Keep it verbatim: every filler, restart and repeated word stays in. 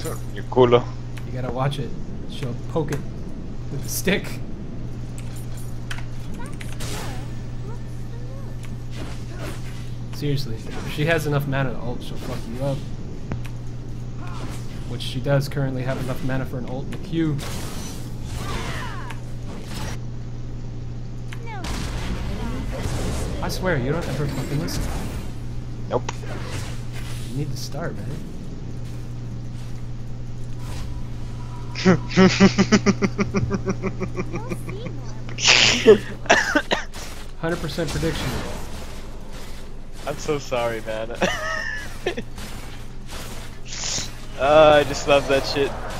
Your culo. You gotta watch it. She'll poke it with a stick. Seriously, if she has enough mana to ult, she'll fuck you up. Which she does currently have enough mana for an ult in the queue. I swear, you don't ever fucking listen. Nope. You need to start, man. one hundred percent prediction. I'm so sorry, man. uh, I just love that shit.